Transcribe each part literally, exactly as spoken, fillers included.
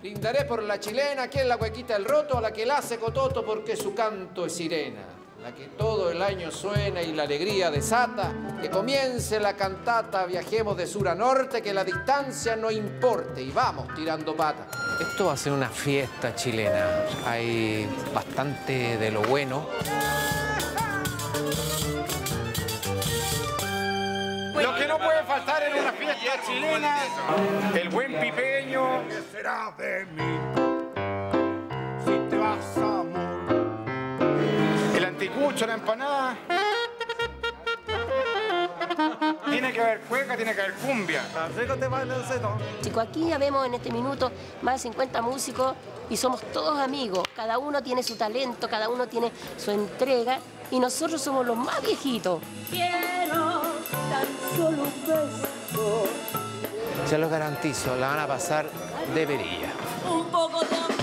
Brindaré por la chilena, que es la huequita del roto, a la que la hace cototo porque su canto es sirena. La que todo el año suena y la alegría desata. Que comience la cantata, viajemos de sur a norte, que la distancia no importe y vamos tirando pata. Esto va a ser una fiesta chilena. Hay bastante de lo bueno. Lo que no puede faltar en una fiesta chilena, el buen pipeño. ¿Qué será de mí si te vas, amor? El anticucho, la empanada. Tiene que haber cueca, tiene que haber cumbia. Chicos, aquí ya vemos en este minuto más de cincuenta músicos y somos todos amigos. Cada uno tiene su talento, cada uno tiene su entrega y nosotros somos los más viejitos. Quiero tan solo un beso. Se los garantizo, la van a pasar de perilla. Un poco de amor.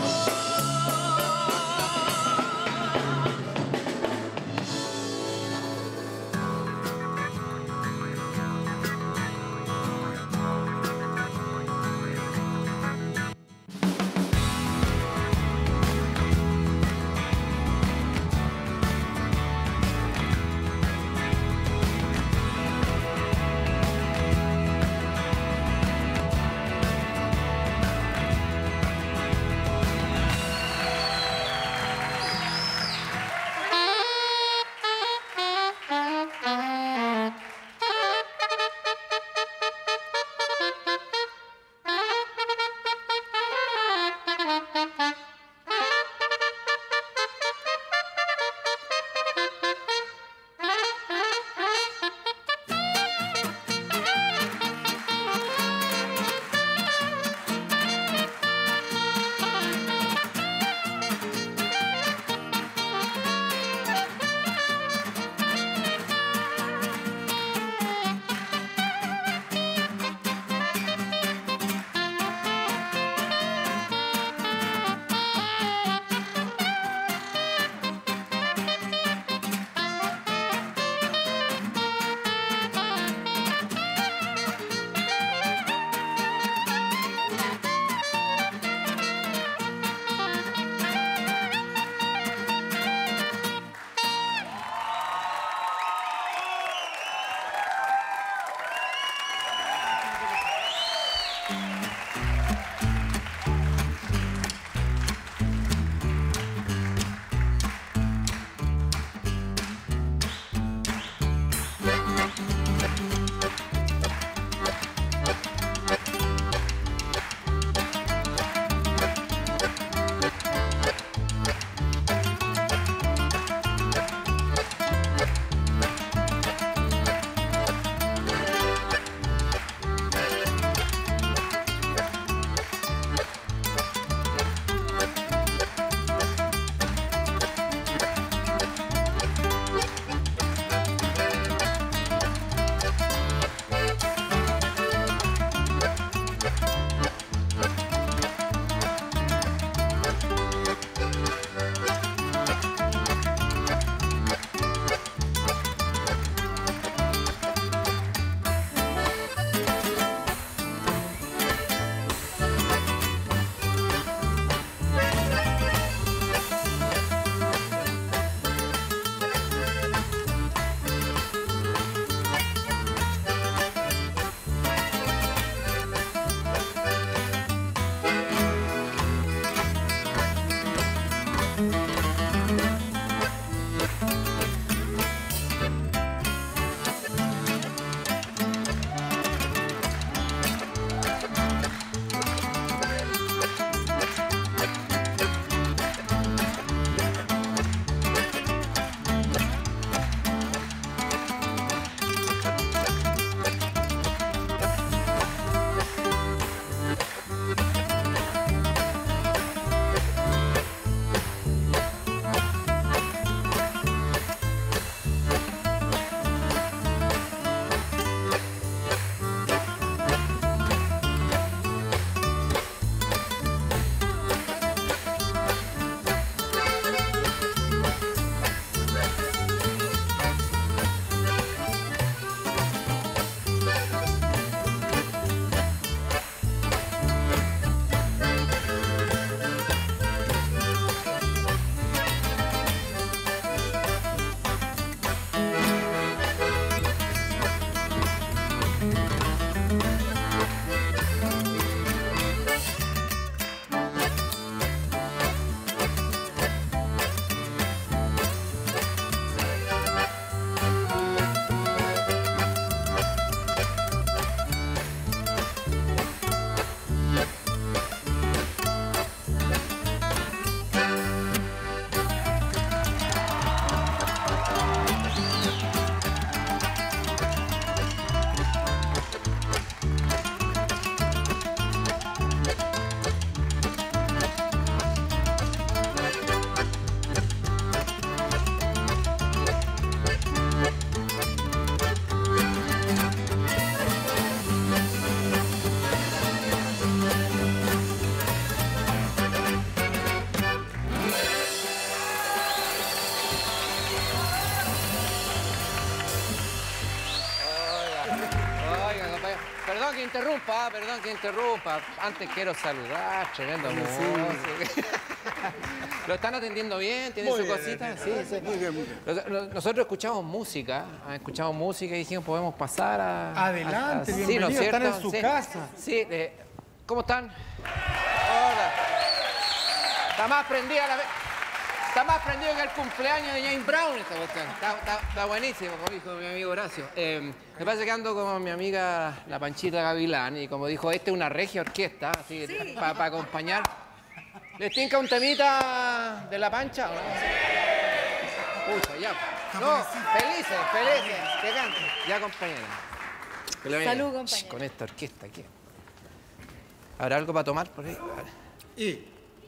Perdón que interrumpa, perdón que interrumpa. Antes quiero saludar, tremendo músico. ¿Lo están atendiendo bien? ¿Tienen Muy sus bien, cositas? bien, Sí, sí. muy bien, muy bien. Nosotros escuchamos música, escuchamos música y dijimos, podemos pasar a... Adelante, a- a- bienvenido, ¿no es están cierto? en su Sí. casa. Sí, eh, ¿cómo están? Hola. Está más prendida la... Está más prendido que el cumpleaños de James Brown esta cuestión. Está, está, está buenísimo, como dijo mi amigo Horacio. Eh, me pasa que ando con mi amiga la Panchita Gavilán y como dijo, esta es una regia orquesta, así, Sí. para acompañar. ¿Les tinca un temita de la Pancha o no? Pucha, ya. No, felices, felices, que canten. Ya, compañera. Que le vaya Salud, bien. compañera. Con esta orquesta aquí. ¿Habrá algo para tomar por ahí? Vale. Y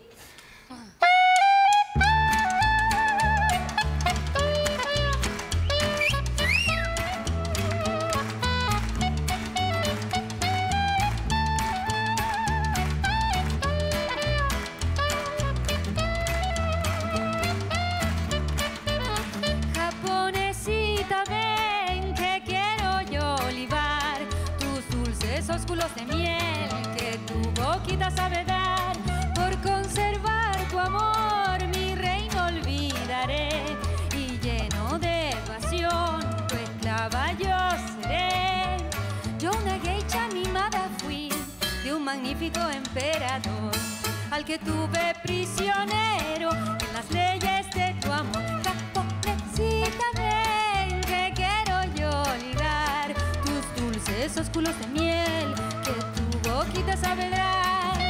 Japonesita, ven que quiero yo olivar tus dulces ósculos de miel que tu boquita sabe dar. Por conservar tu amor, mi rey no olvidaré. Y lleno de pasión, tu esclava yo seré. Yo una geisha mimada fui de un magnífico emperador, al que tuve prisionero en las leyes de tu amor. Japonesita, ven que quiero yo ligar tus dulces ósculos de miel que tu boquita sabe dar.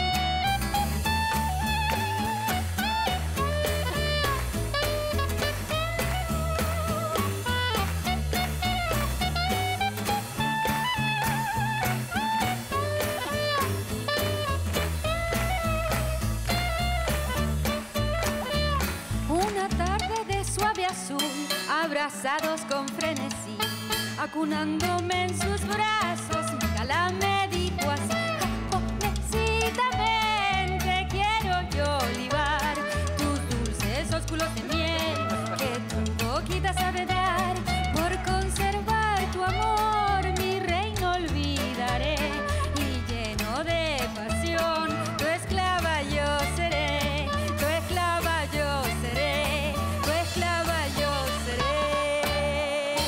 Una tarde de suave azul, abrazados con frenesí, acunándome en sus brazos, mi gala me dijo así: Japonesita, ven, te quiero yo libar tus dulces ósculos de miel que tu boquita sabe dar. Por conservar tu amor, mi rey no olvidaré. Y lleno de pasión, tu esclava yo seré. Tu esclava yo seré. Tu esclava yo seré.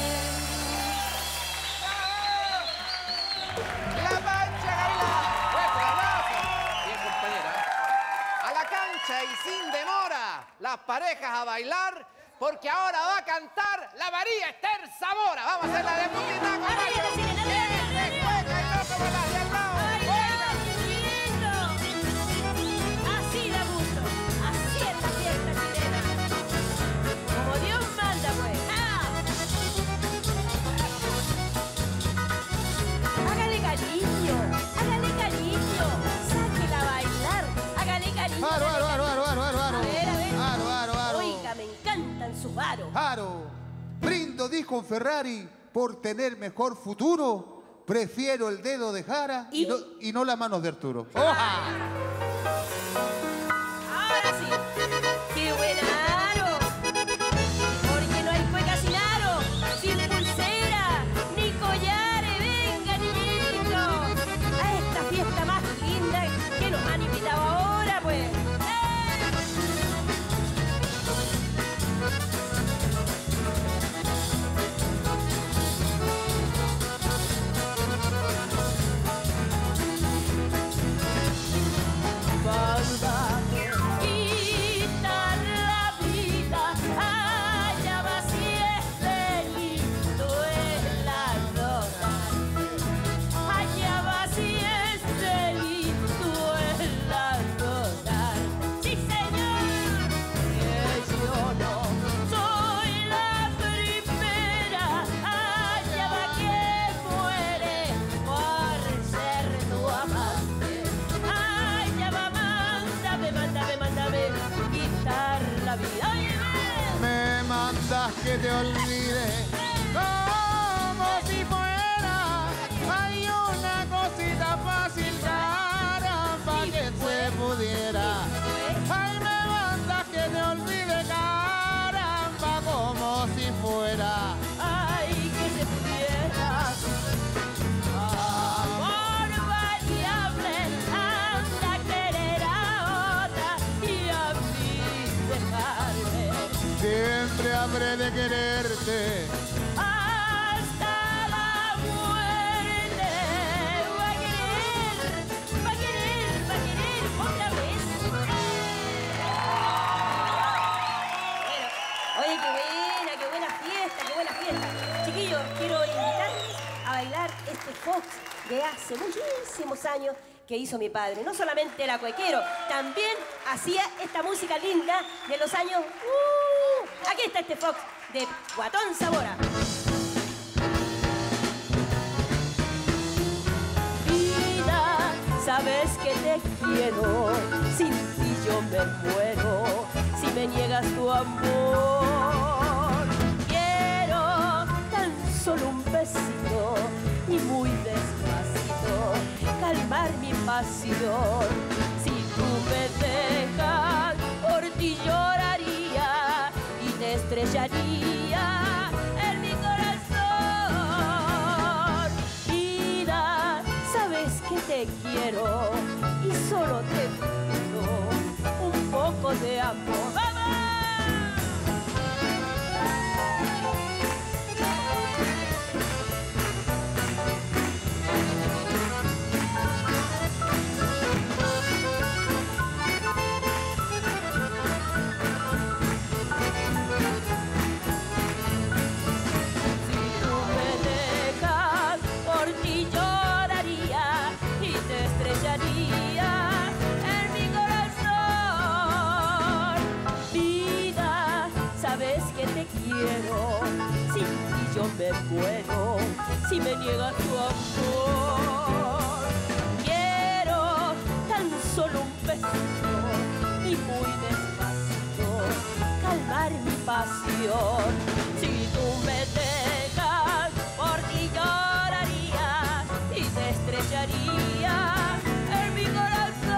¡La Pancha Gavilán! ¡Fuerte aplauso! Bien, compañera. A la cancha y sin demora, las parejas a bailar, porque ahora va a cantar la María Esther Zamora. Vamos a hacer la de putita, caballo. Después, que no como las de al lado. Oiga. Así da gusto, así es la fiesta chilena. Como Dios manda, pues. ¡Ah! Hágale cariño, hágale cariño, sáquela a bailar, hágale cariño. Aro, aro, hágale aro, aro, aro, aro. A ver, a ver. Aro, aro, aro. Oiga, me encantan sus varos. Aro. Brindo, dijo un Ferrari, por tener mejor futuro, prefiero el dedo de Jara y, ¿Y? no, y no las manos de Arturo. Ahora sí, qué buen aro. Porque no hay cueca sin aro, sin pulsera, ni collares. Venga, niñitos, a esta fiesta más linda que nos han invitado ahora, pues. Banda, quitar la vida, allá va si es delito el adorarte. Allá va si es delito el adorarte. Sí, señor, que yo no soy la primera. Allá va que muere por ser tu amante. Allá va, mándame, mándame, mándame, quitar la vida. ¡Ay, ven! Me mandas que te olvide como si fuera. Hay una cosita fácil, caramba, que se pudiera. Ay, me mandas que te olvide, caramba, como si fuera. Ay, que se pudiera. Ah, habré de quererte. Hasta la muerte. Va a querer, va a querer, va a querer otra vez. Bueno, oye, qué buena, qué buena fiesta, qué buena fiesta. Chiquillos, quiero invitarles a bailar este fox de hace muchísimos años que hizo mi padre. No solamente era cuequero, también hacía esta música linda de los años... Uh, aquí está este fox de Guatón Zamora. Vida, sabes que te quiero, sin ti yo me muero, si me niegas tu amor. Quiero tan solo un besito y muy despacito calmar mi pasión. Si tú me dejas, por ti lloraría y te estrellaría en mi corazón. Vida, sabes que te quiero y solo te pido un poco de amor. ¡Vamos! En mi corazón. Vida, sabes que te quiero, sin ti yo me muero, si me niegas tu amor. Quiero tan solo un besito y muy despacito calmar mi pasión. Si tú me dejas, por ti lloraría y te estrellaría en mi corazón.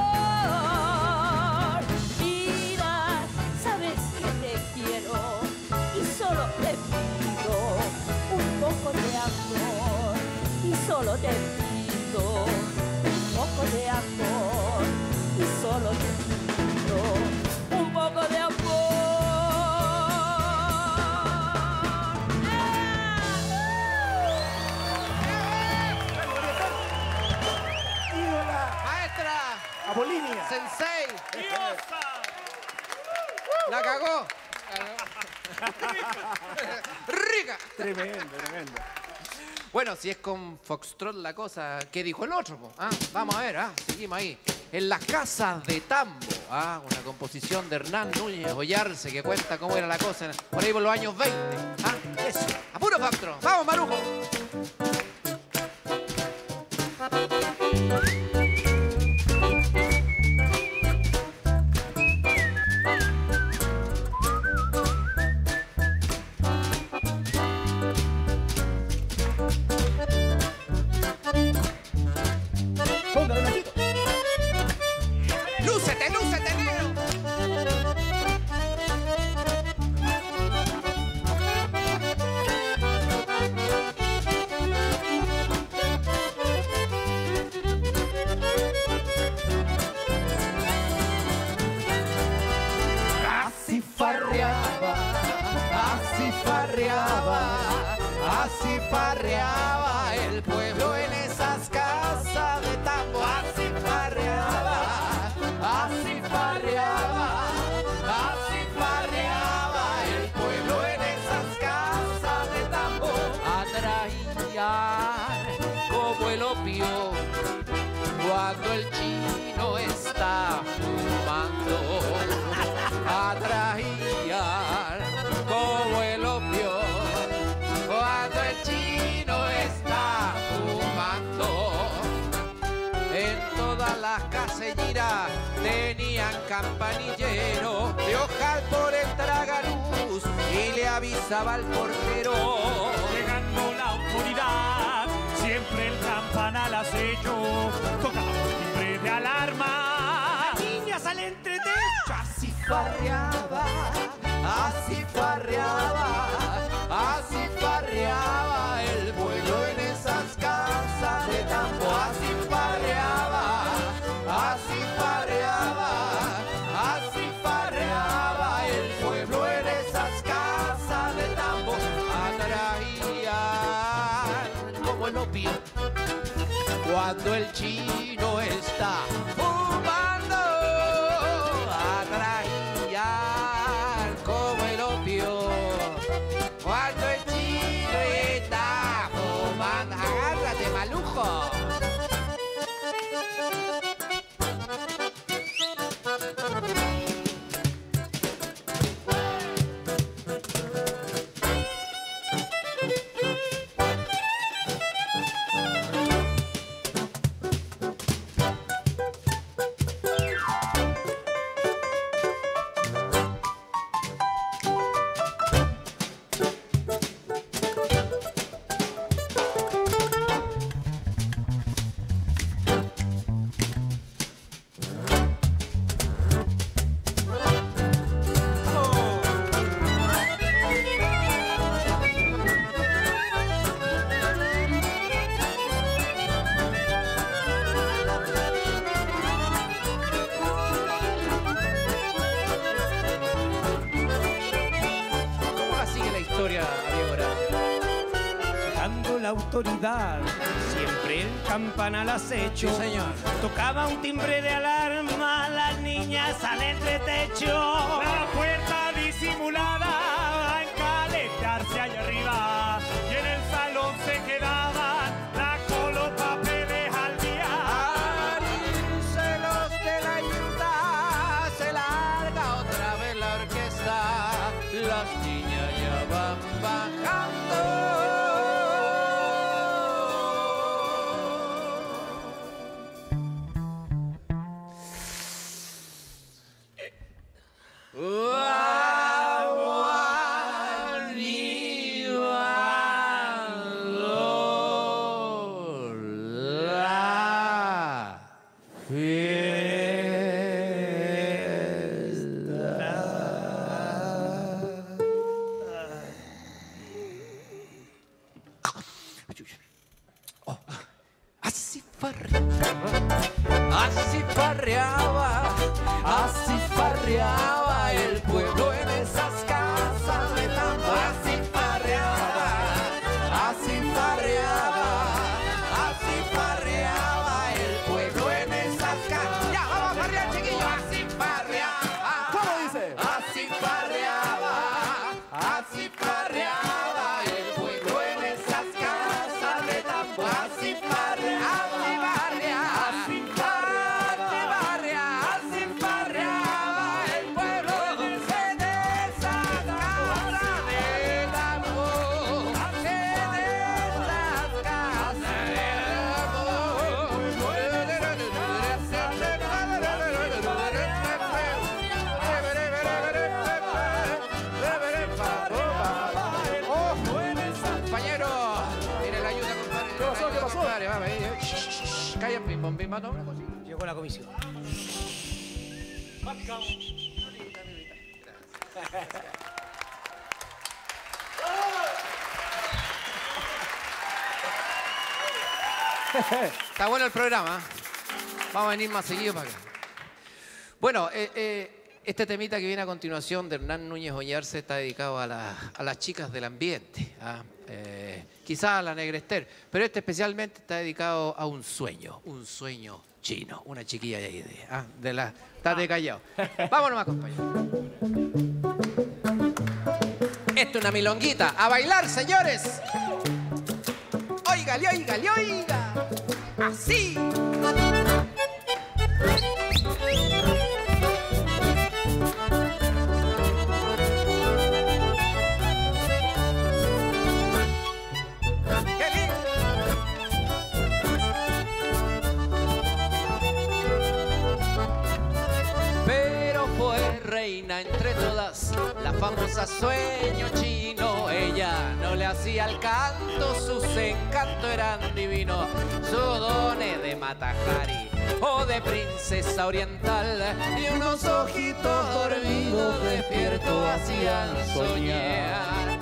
Vida, sabes que te quiero y solo te pido un poco de amor. Y solo te pido un poco de amor. Y solo te pido un poco de amor. Apolínea. Sensei. La cagó. Rica. Tremendo, tremendo. Bueno, si es con Foxtrot la cosa, ¿qué dijo el otro? Po? ¿Ah? Vamos a ver, ¿ah? Seguimos ahí. En las casas de Tambo, ¿ah? Una composición de Hernán Núñez Ollarse que cuenta cómo era la cosa por ahí por los años veinte. ¿Ah? Eso. A puro Foxtrot. Vamos, Marujo. ¡Lúcete, lúcete, negro! Así farreaba, así farreaba, así farreaba el pueblo en esas casas de Tambo. Así farreaba, así farreaba, así farreaba el pueblo en esas casas de Tambo. Atraían como el opio cuando el chino está fumando. Atraían como el opio cuando el chino está fumando. En todas las caselleras tenían campanillero de ojal por el tragaluz y le avisaba al portero. Llegando la autoridad, siempre el campanal acecho, tocaba el timbre de alarma. Las niñas al entretecho. Así farreaba, así farreaba, así farreaba el pueblo en esas casas de Tambo. Así farreaba, así farreaba, así farreaba el pueblo en esas casas Cuando el chino está fumando, atraían como el opio. Cuando el chino está fumando, agárrate, maluco. La autoridad, siempre el campana al acecho. Sí, señor. Tocaba un timbre de alarma, las niñas salen de techo. La puerta disimulada, a encalentarse allá arriba. Y en el salón se quedaban la colo papeles al día. Celos de la ayuda, se larga otra vez la orquesta. Las niñas ya van bajando. Así farreaba, así farreaba el pueblo en esas casas de tambo. Así farreaba, así farreaba, así farreaba el pueblo en esas casas. Ya, vamos a farrear, chiquillos. Así farreaba. ¿Cómo dice? Así farreaba, así farreaba el pueblo en esas casas de tambo. Así farreaba. Llegó la comisión. Está bueno el programa. Vamos a venir más seguido para acá. Bueno, eh, eh, este temita que viene a continuación de Hernán Núñez Oñarse está dedicado a, la, a las chicas del ambiente. ¿ah? Eh, quizás a la Negrester, pero este especialmente está dedicado a un sueño, un sueño chino, una chiquilla de ahí, de, ah, de la, está de callado. Vámonos más, compañeros. Esto es una milonguita, a bailar, señores. Óigale, óigale, oiga, así. Entre todas, la famosa sueño chino, ella no le hacía el canto, sus encantos eran divinos, sus dones de Matajari o de princesa oriental y unos ojitos dormidos despiertos hacían soñar.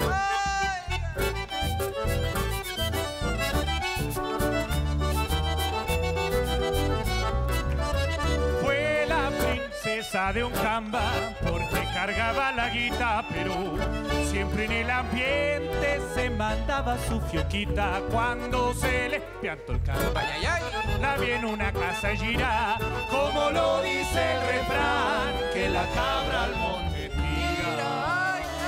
Fue la princesa de un camba porque cargaba la guita, pero siempre en el ambiente se mandaba su fioquita. Cuando se le piantó el carro, Ay, ay, ay. la vi en una casa gira, como lo dice el refrán, que la cabra al monte tira.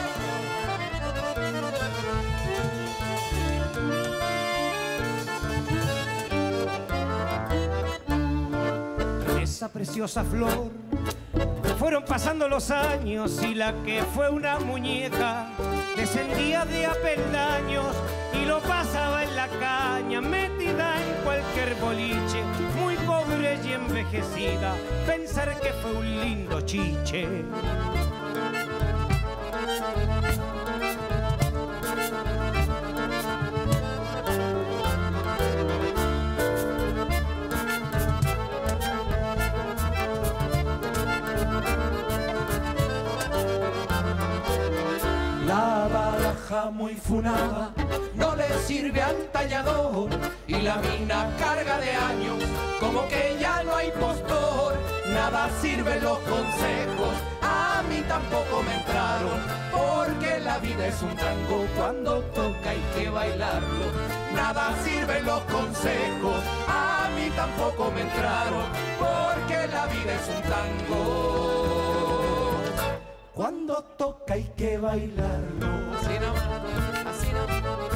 Esa preciosa flor, fueron pasando los años y la que fue una muñeca descendía de a peldaños y lo pasaba en la caña, metida en cualquier boliche, muy pobre y envejecida, pensar que fue un lindo chiche. La baraja muy funada no le sirve al tallador y la mina carga de años como que ya no hay postor. Nada sirven los consejos, a mí tampoco me entraron, porque la vida es un tango, cuando toca hay que bailarlo. Nada sirven los consejos, a mí tampoco me entraron, porque la vida es un tango, cuando toca hay que bailarlo. Así nomás, así nomás.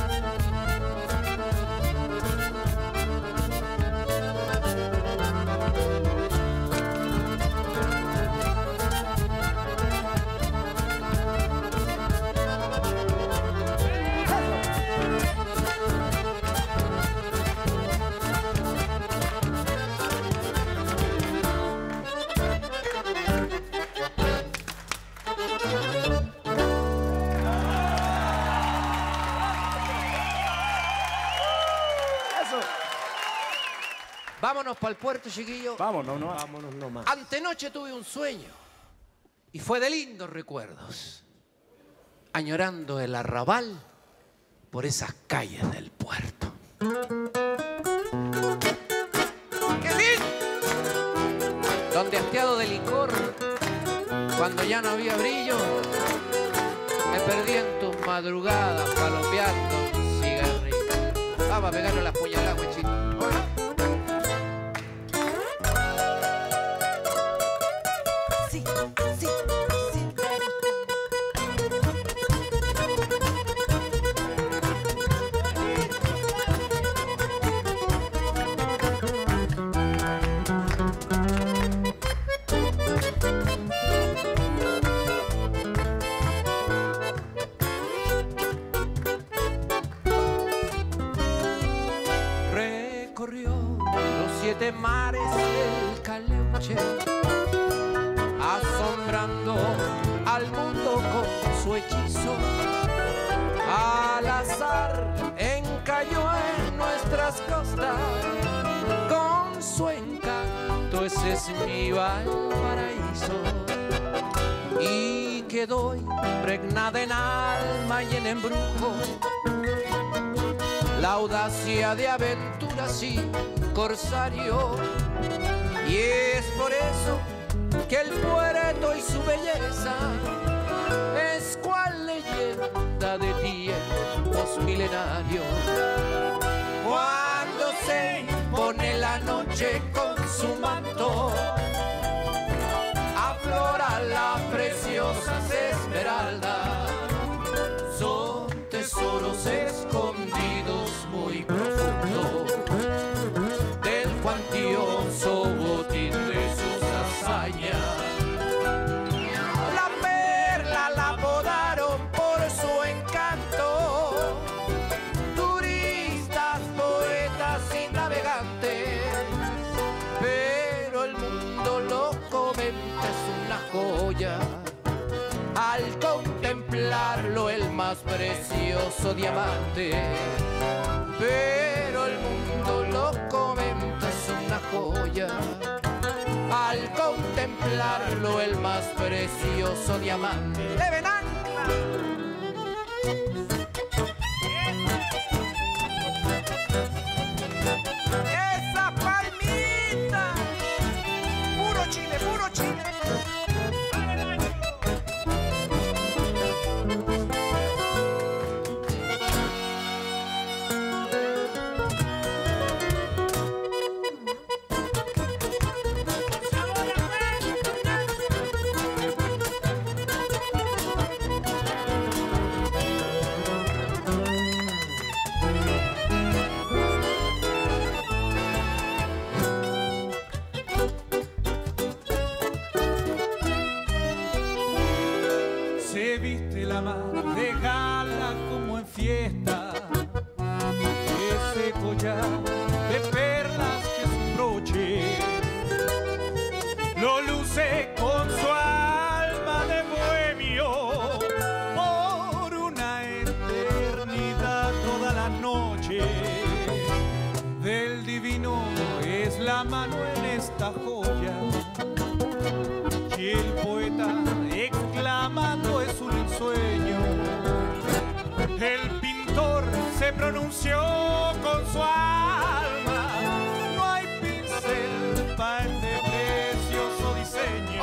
Vámonos para el puerto, chiquillos. Vámonos, no. Vámonos nomás. Antenoche tuve un sueño y fue de lindos recuerdos, añorando el arrabal por esas calles del puerto. ¡Qué bien! Donde hastiado de licor, cuando ya no había brillo, me perdí en tus madrugadas palopeando un cigarrillo. Vamos a pegarle las puñaladas, huechito. Siete mares del Caleuche, asombrando al mundo con su hechizo. Al azar encalló en nuestras costas, con su encanto ese es mi Valparaíso. Y quedó impregnada en alma y en embrujo la audacia de aventuras y corsario, y es por eso que el puerto y su belleza es cual leyenda de tiempos milenarios. Cuando se pone la noche con su manto, aflora las preciosas esmeraldas, son tesoros escondidos muy profundos del cuantioso botín de sus hazañas. La perla la apodaron por su encanto, turistas, poetas y navegantes, pero el mundo lo comenta, es una joya al contemplarlo, el más precioso diamante. Pero el mundo lo comenta, es una joya al contemplarlo, el más precioso diamante. ¡Leven ancla! ¡Esa palmita! ¡Puro Chile, puro Chile! lo luce con su alma de bohemio por una eternidad toda la noche. Del divino es la mano en esta joya y el poeta exclamando es un ensueño. El pintor se pronunció con su alma, no hay pincel para este precioso diseño.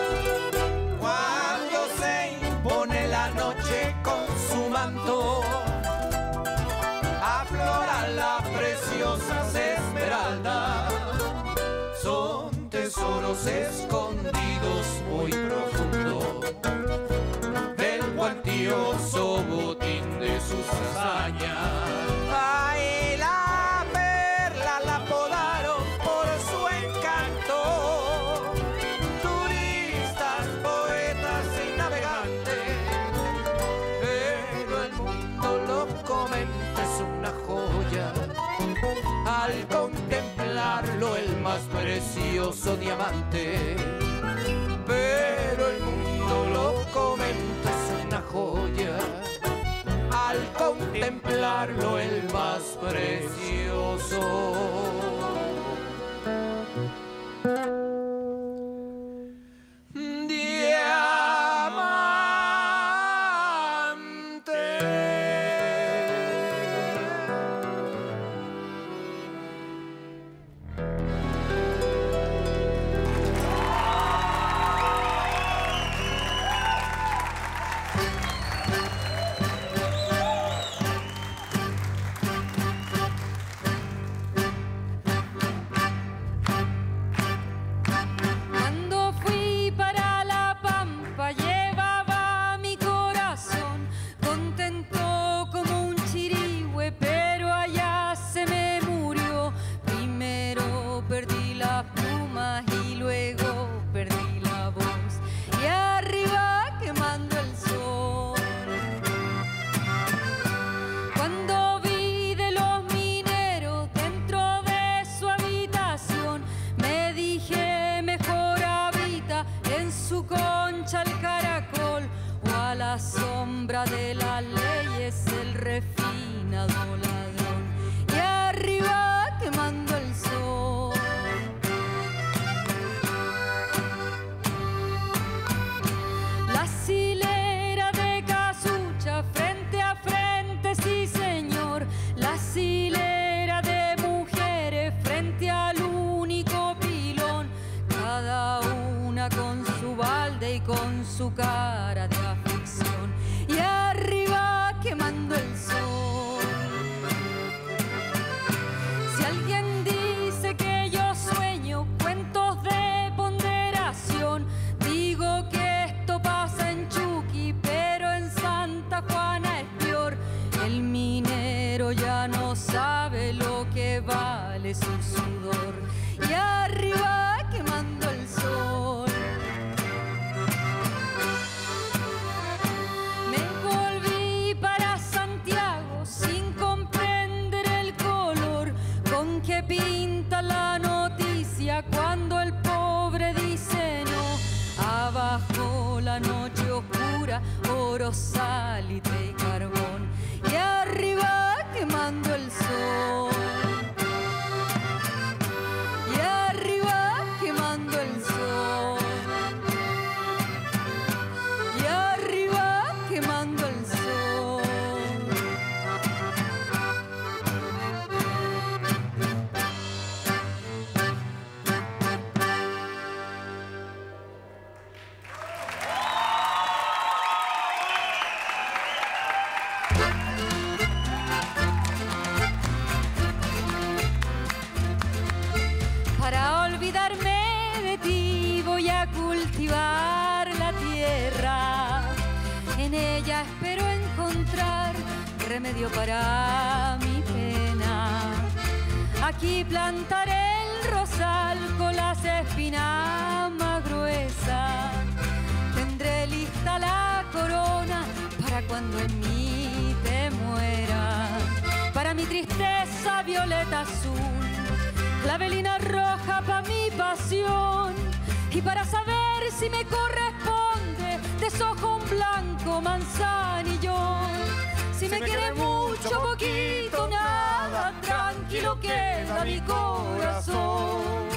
Cuando se impone la noche con su manto, aflora las preciosas esmeraldas, son tesoros escondidos muy profundos del cuantioso botín de sus hazañas. Ay, la perla la podaron por su encanto, turistas, poetas y navegantes, pero el mundo lo comenta, es una joya al contemplarlo, el más precioso diamante. Pero el mundo lo comenta, es una joya al contemplarlo, el más precioso. De la ley es el refinado ladrón y arriba quemando el sol. La hilera de casucha frente a frente, sí señor. La hilera de mujeres frente al único pilón, cada una con su balde y con su cara de aflicción. Y arriba quemando el sol. Si alguien dice que yo sueño cuentos de ponderación, digo que esto pasa en Chuqui, pero en Santa Juana es peor. El minero ya no sabe lo que vale su sudor. Y arriba quemando el sol. Pinta la noticia cuando el pobre dice no. Abajo la noche oscura, oro, salitre y carbón. Y arriba quemando el sol. Y arriba quemando el sol. Y arriba quemando el sol. Cultivar la tierra, en ella espero encontrar remedio para mi pena. Aquí plantaré el rosal con las espinas más gruesas. Tendré lista la corona para cuando en mí te muera. Para mi tristeza violeta azul, clavelina roja para mi pasión. Y para saber si me corresponde, desojo un blanco manzanillo. Si me quiere mucho, poquito, nada, tranquilo queda mi corazón.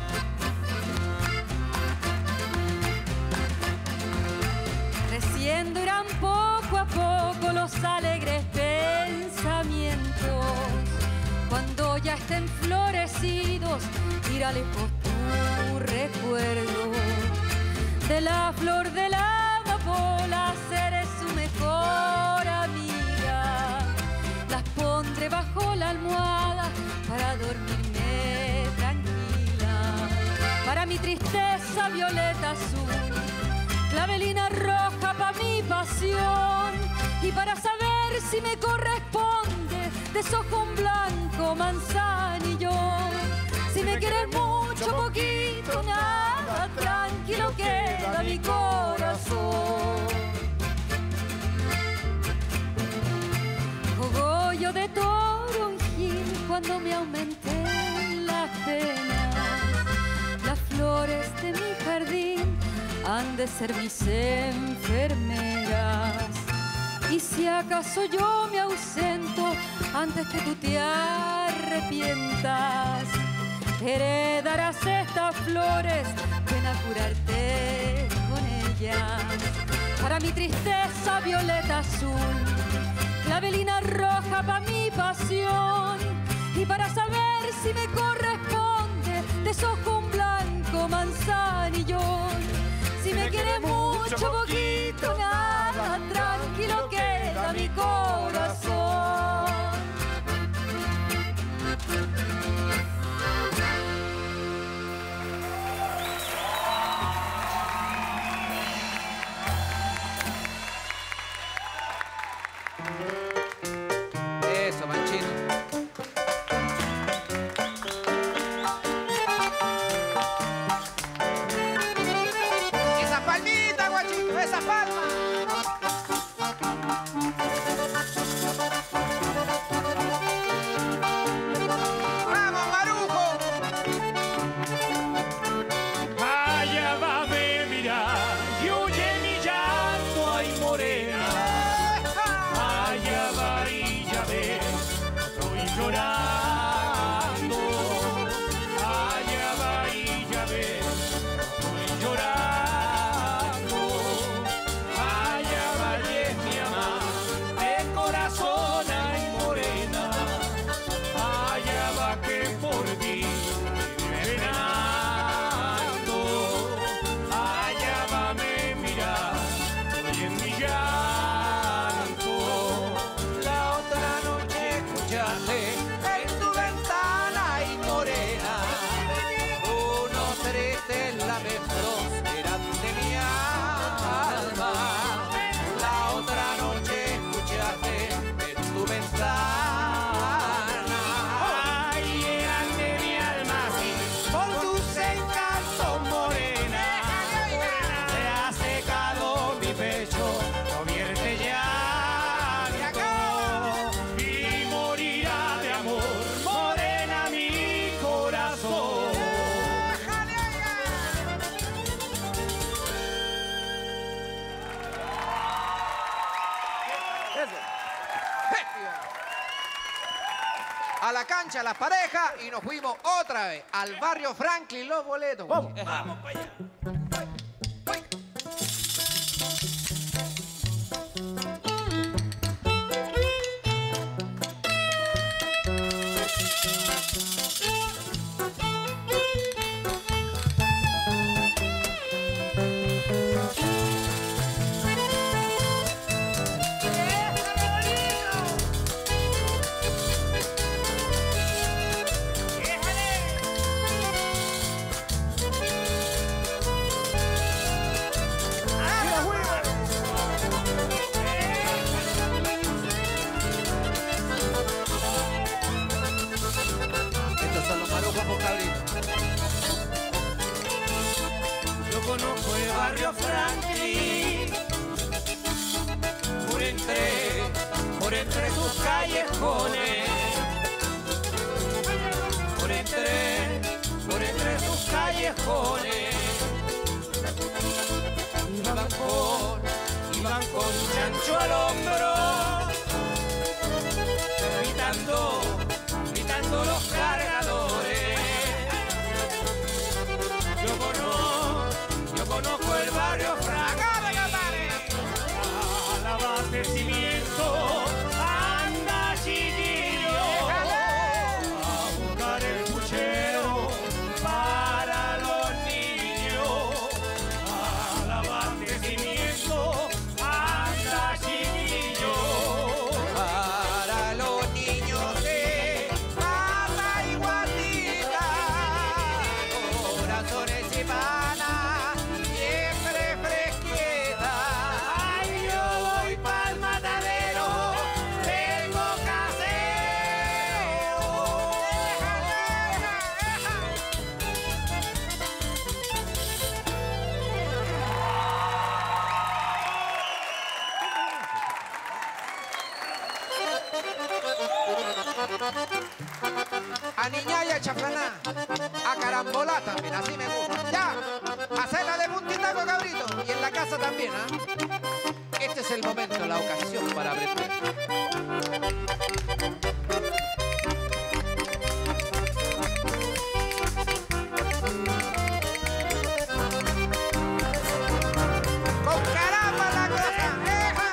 Recién duran poco a poco los alegres pensamientos. Cuando ya estén florecidos, irá lejos tu recuerdo. De la flor de la amapola seré su mejor amiga. Las pondré bajo la almohada para dormirme tranquila. Para mi tristeza violeta azul, clavelina roja pa' mi pasión. Y para saber si me corresponde, desojo un blanco manzanillo. Si me quieres mucho, poquito, nada, tranquilo queda mi corazón. Cogollo de toronjil cuando me aumenten las penas. Las flores de mi jardín han de ser mis enfermeras. Y si acaso yo me ausento antes que tú te arrepientas, heredarás estas flores, ven a curarte con ellas. Para mi tristeza violeta azul, clavelina roja pa' mi pasión. Y para saber si me corresponde, desojo un blanco manzanillón. Si me quiere mucho, poquito, nada, tranquilo queda mi corazón. Eso, Manchito. Esa palmita, guachito, esa palma. ¡Vamos, Marujo! Allá va a mirar y oye mi llanto, ay morena. Allá va y ya ves, estoy llorando. Allá va y ya ves, estoy llorando. Allá va y es mi amor de corazón, ay morena. Allá va que por ti me venando. Allá va me mirar, estoy en mi llanto. La otra noche escuchaste en tu ventana y morena unos tristes lamentos eran de mi alma. La otra noche escuchaste en tu ventana. Ay, eran de mi alma, sí, por tus encantos, morena. Se ha secado mi pecho, no vierte llanto. Y morirá de amor, morena, mi corazón. A la cancha, las parejas, y nos fuimos otra vez al barrio Franklin, los boletos. Vamos, vamos para allá. Estos son los marujos con cabritos. Yo conozco el barrio Franklin por entre, por entre sus callejones, por entre, por entre sus callejones. corazones y panas, siempre fresquita. Ay, yo voy pa'l matadero, tengo casero. A niña y a chaflaná, a carambola también, así me gusta. Ya, hacerla de puntitaco, cabrito. Y en la casa también, ¿ah? Este es el momento, la ocasión para aprender. ¡Con caramba la cosa! ¡Eja!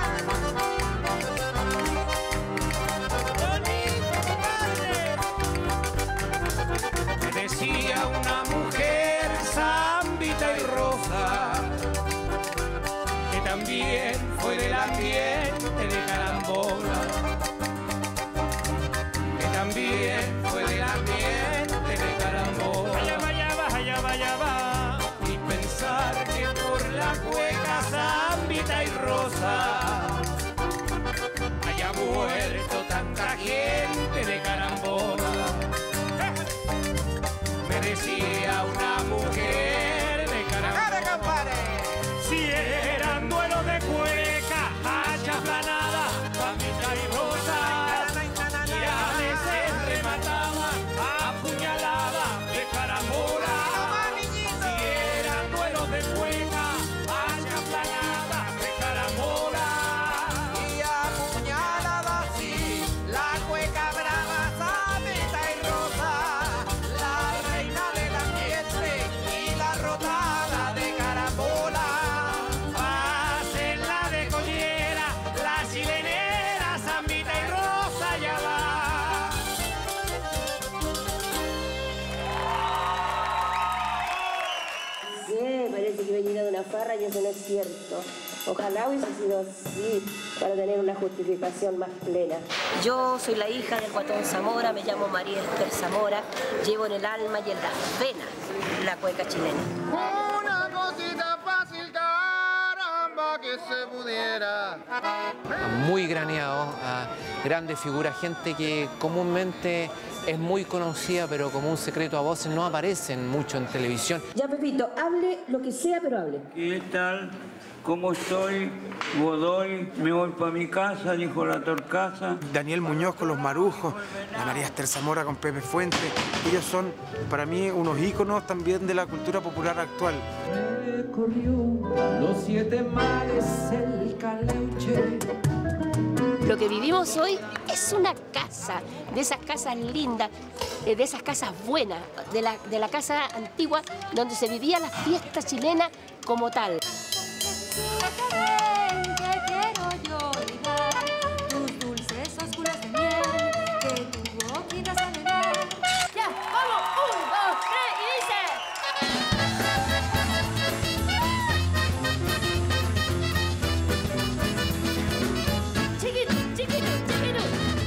Decía una mujer zambita y rosa, que también fue del ambiente de carambola, que también fue del ambiente de carambola. Allá va, allá va, allá va, allá va. Y pensar que por la cueca zambita y rosa haya muerto tanta gente de carambola. Decía una mujer de carambola, si eran duelos de cueca, hacha planada, famita y rosa, y a veces remataban a puñalada de carambola. Si eran duelos de cueca, hacha planada de carambola, Y a puñalada sí, la cueca brava, sabita y rosa, la reina del ambiente y la rotada de carambola. Pásenla de collera, la chilenera, zambita y rosa ya va. Sí, parece que venía de una farra y eso no es cierto. Ojalá hubiese sido así para tener una justificación más plena. Yo soy la hija del Guatón Zamora, me llamo María Esther Zamora, llevo en el alma y en las venas la cueca chilena. Una cosita fácil, caramba, que se pudiera. Muy graneado, a grandes figuras, gente que comúnmente es muy conocida, pero como un secreto a voces no aparecen mucho en televisión. Ya, Pepito, hable lo que sea, pero hable. ¿Qué tal? ¿Cómo estoy? Godoy, me voy para mi casa, dijo la Torcaza. Daniel Muñoz con los Marujos, la María Esther Zamora con Pepe Fuente. Ellos son, para mí, unos íconos también de la cultura popular actual. Recorrió los siete mares el Caleuche. Lo que vivimos hoy es una casa, de esas casas lindas, eh, de esas casas buenas, de la, de la casa antigua donde se vivía la fiesta chilena como tal. Ven, que quiero yo ligar tus dulces oscuros de miel, que tu boquita sabe dar. Ya, vamos, un, dos, tres y dice. Chiquito, chiquito, chiquito.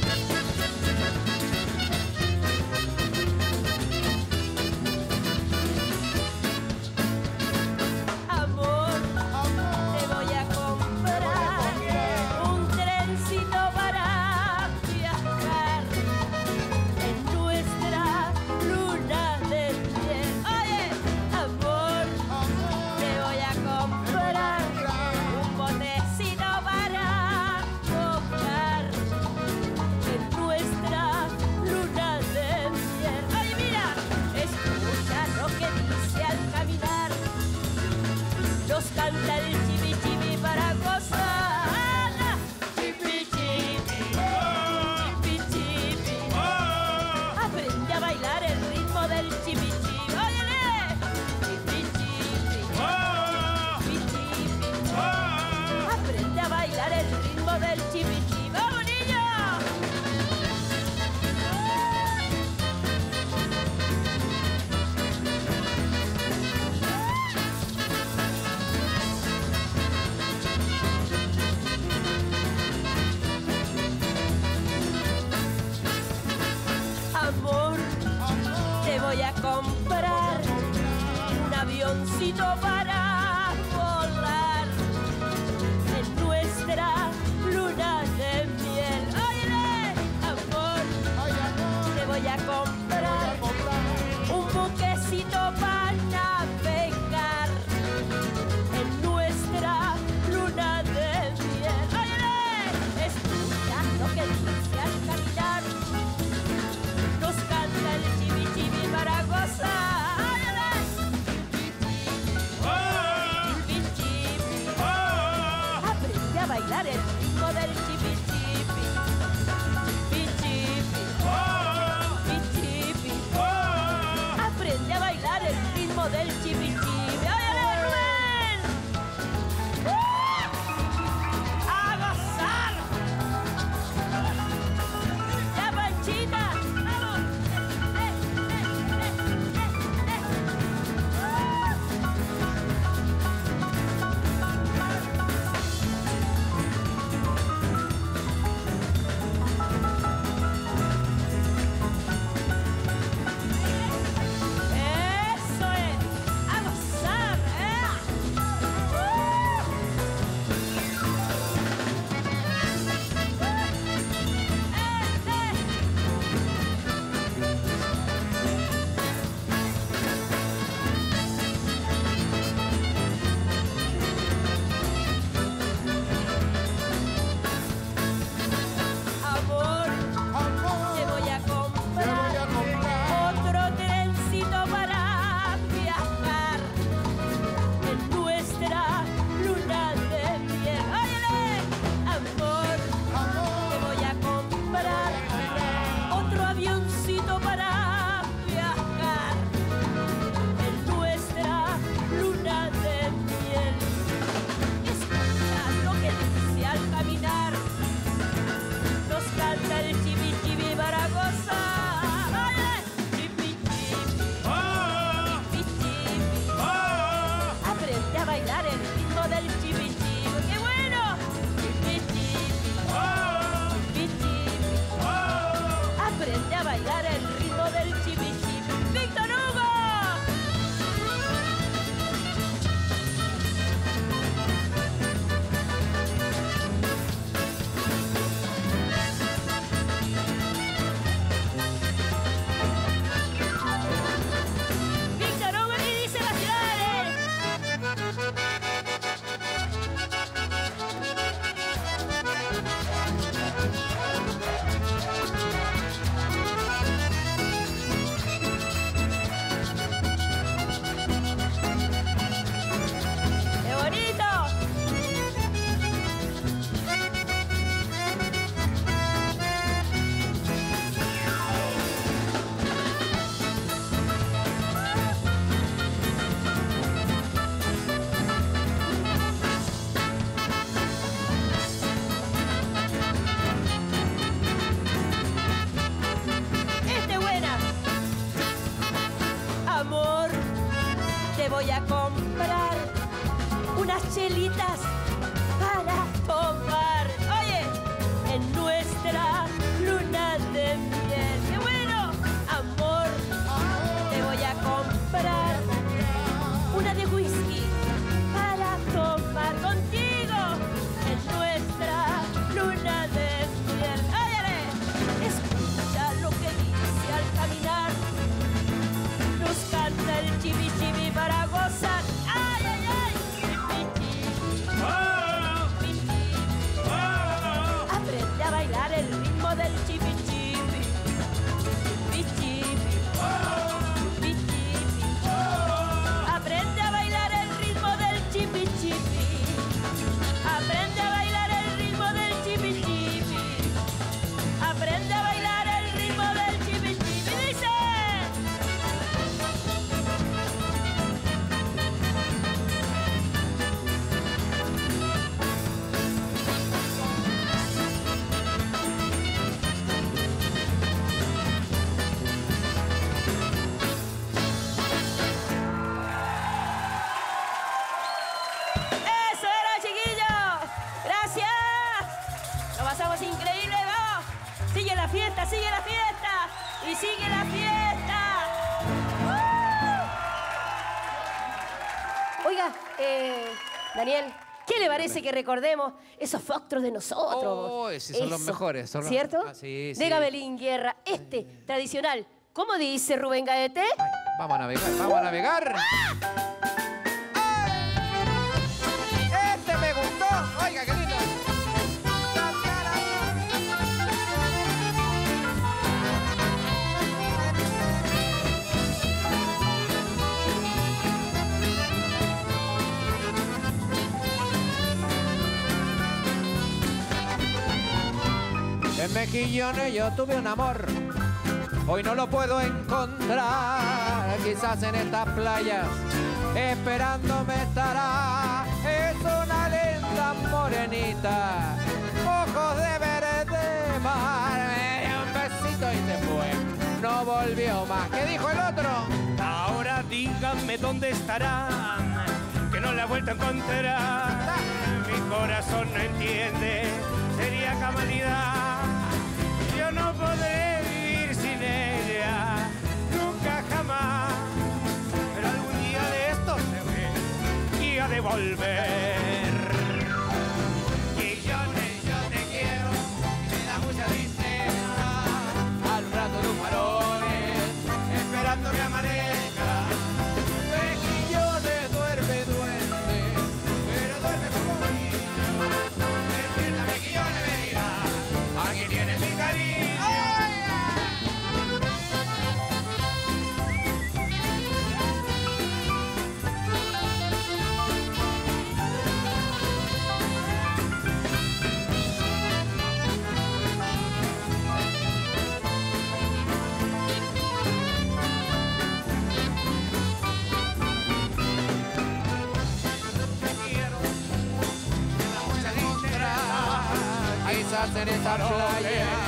Amor, te voy a comprar un trencito para viajar en nuestra luna de miel. Oye, amor, te voy a comprar un botecito para tocar en nuestra luna de miel. Oye, mira, escucha lo que dice al caminar. Nos canta el chibi chibi para gozar. Chibi chibi, chibi chibi. Aprende a bailar el ritmo del chibi chibi. Óyele. Chibi chibi, chibi chibi. Aprende a bailar el ritmo del chibi chibi. ¡Vamos, niños! avioncito para volar en nuestra luna de miel. Óyele, amor, te voy a comprar un buquecito para navegar en nuestra luna de miel. Óyele, escucha lo que dice al caminar, nos canta el chibi chibi para gozar. A bailar el ritmo del chipi chipi, chipi chipi, aprende a bailar el ritmo del chipi chipi. ¡Óyale, Rubén! ¡A gozar! ¡Ya, Panchita! ¡Vamos! ¡Eh, eh, eh, eh, eh! Eso es, a gozar, ¿eh? Amor, te voy a comprar otro trencito para viajar en nuestra luna de miel. Óyele, amor, te voy a comprar otro avioncito para viajar en nuestra luna de miel. Escucha lo que dice al caminar, nos canta el chibi chibi para gozar. ¡Oye! Chibi chibi, chibi chibi, aprende a bailar el ritmo del chibi chibi. ¡Qué bueno! Chibi chibi, chibi chibi, aprende a bailar el ritmo del chibi chibi. ¡Víctor Hugo! Víctor Hugo, y dice las ciudades. ¡Qué bonito! Este buena. Amor, te voy a comprar unas chelitas para tomar. Oye, en nuestra luna de miel. ¡Qué bueno! Amor, te voy a comprar una de whisky para tomar contigo en nuestra luna de miel. ¡Óyale! Escucha lo que dice al caminar, nos canta el chibi chibi para gozar. ¡Ay, ay, ay! Chibi chibi, chibi chibi, Oiga, eh, Daniel, ¿qué le parece que recordemos esos foxtros de nosotros? Oh, sí, son los Eso, mejores. Son los- ¿Cierto? Ah, sí, sí. De Gabelín Guerra, este tradicional. ¿Cómo dice Rubén Gaete? Vamos a navegar, vamos a navegar. Este me gustó. Oiga, qué lindo. En Mejillones yo tuve un amor, hoy no lo puedo encontrar, quizás en estas playas esperándome estará. Es una lenta morenita, ojos de verde mar, me dio un besito y se fue, no volvió más. ¿Qué dijo el otro? Ahora díganme dónde estará, que no la he vuelto a encontrar. Mi corazón no entiende, sería cabalidad. Yo no podré vivir sin ella, nunca jamás. Pero algún día de esto se ve y ha de volver. Millones, yo te quiero, me da mucha tristeza, al rato de un faroles, esperando que amanezca. Mejillones duerme, duerme, pero duerme como niño. Despierta, Mejillones, me dirá, aquí tienes mi cariño. Quizás en esta playa